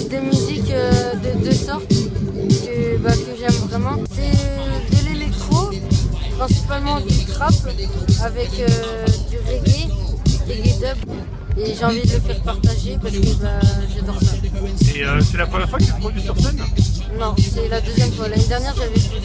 de musique de deux sortes que j'aime vraiment. C'est de l'électro, principalement du trap avec du reggae dub. Et j'ai envie de le faire partager parce que j'adore ça. Et c'est la première fois que tu te produis sur scène? Non, c'est la deuxième fois. L'année dernière, j'avais fait.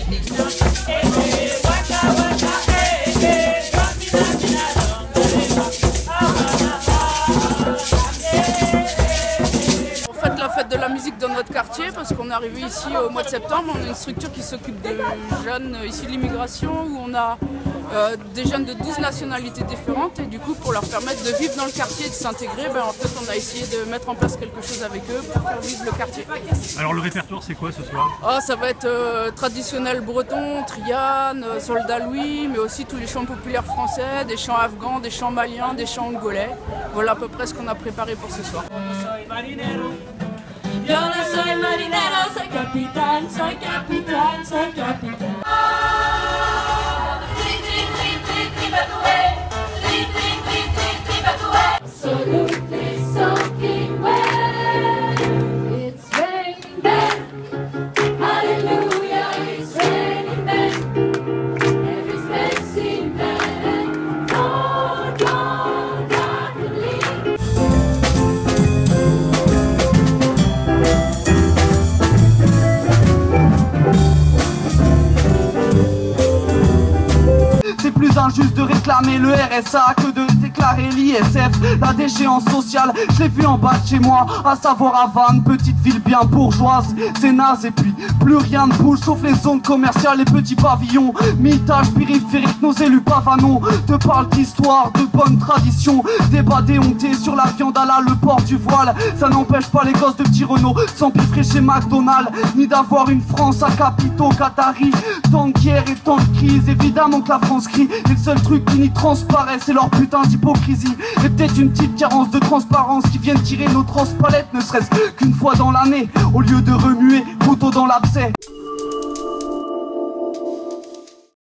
La fête de la musique dans notre quartier parce qu'on est arrivé ici au mois de septembre. On a une structure qui s'occupe de jeunes issus de l'immigration où on a des jeunes de 12 nationalités différentes et du coup pour leur permettre de vivre dans le quartier et de s'intégrer, en fait on a essayé de mettre en place quelque chose avec eux pour faire vivre le quartier. Alors le répertoire c'est quoi ce soir? Ça va être traditionnel breton, Triane, Soldat Louis, mais aussi tous les chants populaires français, des chants afghans, des chants maliens, des chants angolais. Voilà à peu près ce qu'on a préparé pour ce soir. Yo no soy marinero, soy capitán, soy capitán, soy capitán. Absolutely soaking wet. It's raining men. Hallelujah, it's raining men. Every specimen, oh, God, darkly. C'est plus injuste de réclamer le RSA que de déclarer l'ISF. La déchéance sociale, je l'ai vu en bas de chez moi, à savoir à Vannes, petite ville bien bourgeoise. C'est naze et puis plus rien ne bouge sauf les zones commerciales, les petits pavillons. Mitage périphérique, nos élus pavanons te parlent d'histoire, de bonnes traditions. Débat déhonté sur la viande à la le port du voile. Ça n'empêche pas les gosses de petits Renault s'empiffrer chez McDonald's, ni d'avoir une France à capitaux qataris. Tant de guerre et tant de crise, évidemment que la France crie. Et le seul truc qui n'y transparaît, c'est leur putain d'hypocrisie. Et peut-être une petite carence de transparence qui viennent tirer nos transpalettes, ne serait-ce qu'une fois dans l'année, au lieu de remuer couteau dans l'abcès.